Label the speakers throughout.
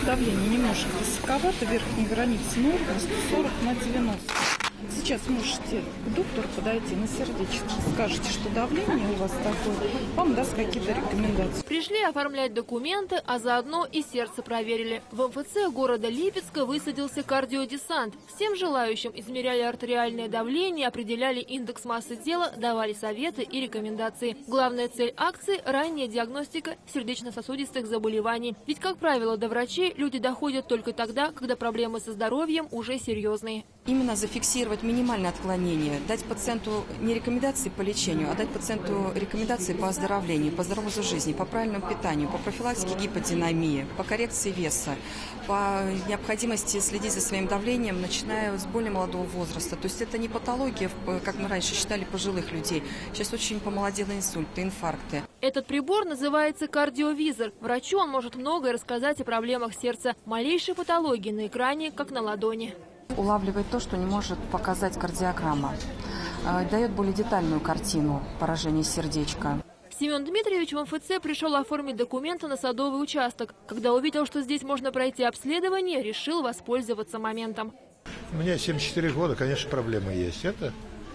Speaker 1: Давление немножко высоковато, верхняя граница нормы 140 на 90. Сейчас можете к доктору подойти на сердечко, скажете, что давление у вас такое, вам даст какие-то рекомендации.
Speaker 2: Пришли оформлять документы, а заодно и сердце проверили. В МФЦ города Липецка высадился кардиодесант. Всем желающим измеряли артериальное давление, определяли индекс массы тела, давали советы и рекомендации. Главная цель акции – ранняя диагностика сердечно-сосудистых заболеваний. Ведь, как правило, до врачей люди доходят только тогда, когда проблемы со здоровьем уже серьезные.
Speaker 3: Именно зафиксировать минимальное отклонение, дать пациенту не рекомендации по лечению, а дать пациенту рекомендации по оздоровлению, по здоровому образу жизни, по правильному питанию, по профилактике гиподинамии, по коррекции веса, по необходимости следить за своим давлением, начиная с более молодого возраста. То есть это не патология, как мы раньше считали, пожилых людей. Сейчас очень помолодели инсульты, инфаркты.
Speaker 2: Этот прибор называется кардиовизор. Врачу он может многое рассказать о проблемах сердца. Малейшие патологии на экране, как на ладони.
Speaker 3: Улавливает то, что не может показать кардиограмма. Дает более детальную картину поражения сердечка.
Speaker 2: Семен Дмитриевич в МФЦ пришел оформить документы на садовый участок. Когда увидел, что здесь можно пройти обследование, решил воспользоваться моментом.
Speaker 4: У меня 74 года, конечно, проблемы есть. Это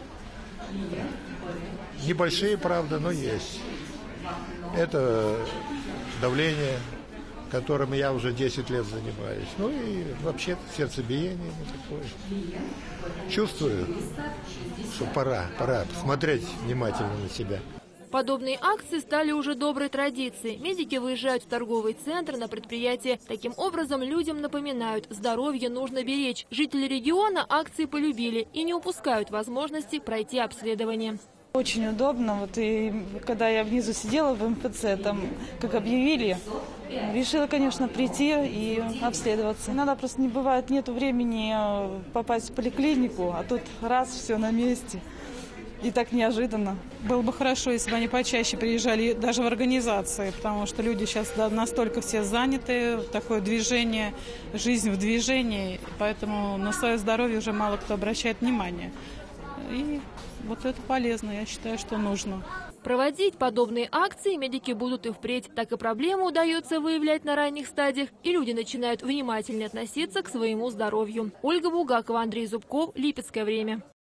Speaker 4: небольшие, правда, но есть. Это давление, которым я уже 10 лет занимаюсь. Ну и вообще сердцебиение не такое. Чувствую, что пора посмотреть внимательно на себя.
Speaker 2: Подобные акции стали уже доброй традицией. Медики выезжают в торговый центр, на предприятие. Таким образом, людям напоминают, здоровье нужно беречь. Жители региона акции полюбили и не упускают возможности пройти обследование.
Speaker 1: Очень удобно. Вот и когда я внизу сидела в МФЦ, там, как объявили, решила, конечно, прийти и обследоваться. Иногда просто не бывает, нету времени попасть в поликлинику, а тут раз, все на месте. И так неожиданно.
Speaker 5: Было бы хорошо, если бы они почаще приезжали даже в организации, потому что люди сейчас настолько все заняты, такое движение, жизнь в движении, поэтому на свое здоровье уже мало кто обращает внимание. И вот это полезно, я считаю, что нужно.
Speaker 2: Проводить подобные акции медики будут и впредь. Так и проблему удается выявлять на ранних стадиях, и люди начинают внимательнее относиться к своему здоровью. Ольга Булгакова, Андрей Зубков, Липецкое время.